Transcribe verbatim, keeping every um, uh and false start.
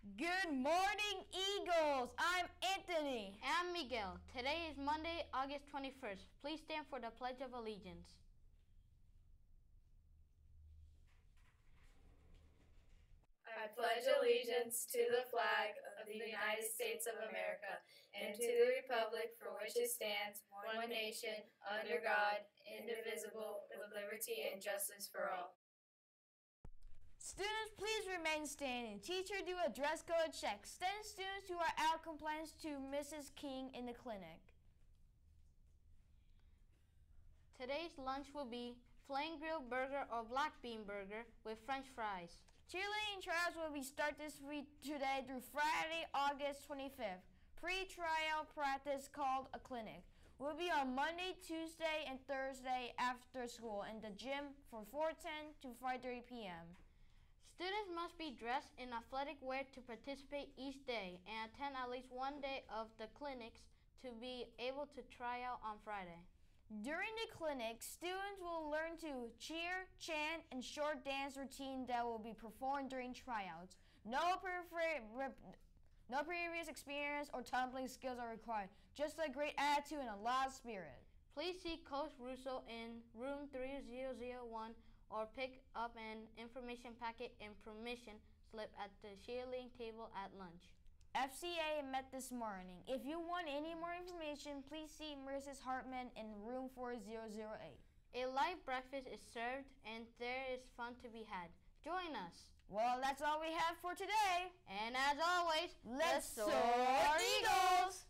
Good morning, Eagles! I'm Anthony. And I'm Miguel. Today is Monday, August twenty-first. Please stand for the Pledge of Allegiance. I pledge allegiance to the flag of the United States of America and to the republic for which it stands, one nation, under God, indivisible, with liberty and justice for all. Students, please remain standing. Teacher, do a dress code check. Send students who are out of compliance to Missus King in the clinic. Today's lunch will be flame grilled burger or black bean burger with French fries. Cheerleading trials will be start this week today through Friday, August twenty-fifth. Pre-trial practice called a clinic will be on Monday, Tuesday, and Thursday after school in the gym from four ten to five thirty p m Students must be dressed in athletic wear to participate each day and attend at least one day of the clinics to be able to try out on Friday. During the clinic, students will learn to cheer, chant, and short dance routine that will be performed during tryouts. No, prefer- no previous experience or tumbling skills are required, just a great attitude and a lot of spirit. Please see Coach Russo in room three thousand one or pick up an information packet and permission slip at the cheerleading table at lunch. F C A met this morning. If you want any more information, please see Missus Hartman in room four thousand eight. A light breakfast is served and there is fun to be had. Join us. Well, that's all we have for today. And as always, let's soar, Eagles!